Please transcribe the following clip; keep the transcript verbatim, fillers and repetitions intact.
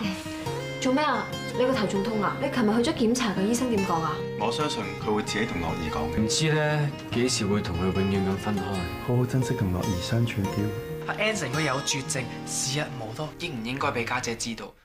做咩啊？你個頭仲痛啊？你琴日去咗檢查嘅，醫生點講啊？ 我相信佢會自己同樂兒講嘅。 唔知咧幾時會同佢永遠咁分開。 好好珍惜同樂兒相處嘅機會。 阿 Anson 佢有絕症，時日無多，應唔應該俾家姐知道？